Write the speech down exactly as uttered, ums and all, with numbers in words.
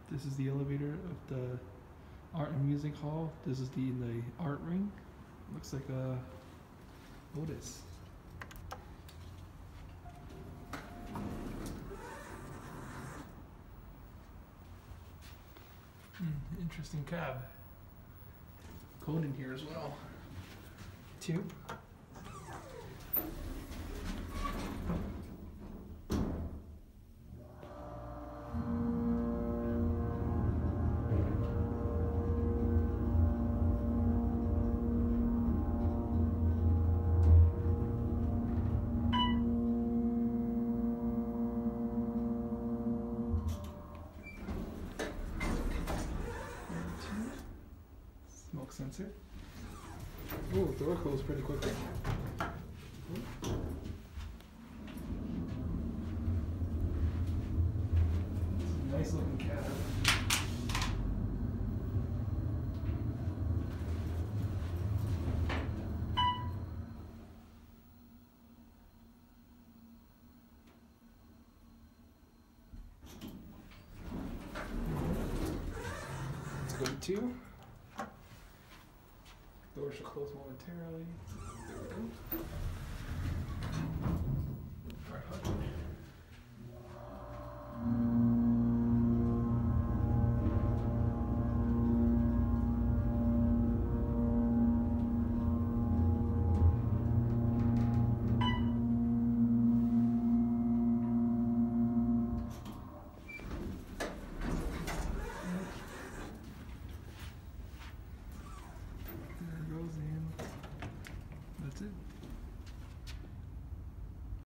This is the elevator of the art and music hall. This is the the art ring. Looks like a Otis. Hmm, interesting cab. Code in here as well. Two. Smoke sensor. Oh, door closed pretty quickly. Nice looking cab. Let's go to two. Door should close momentarily. There we go.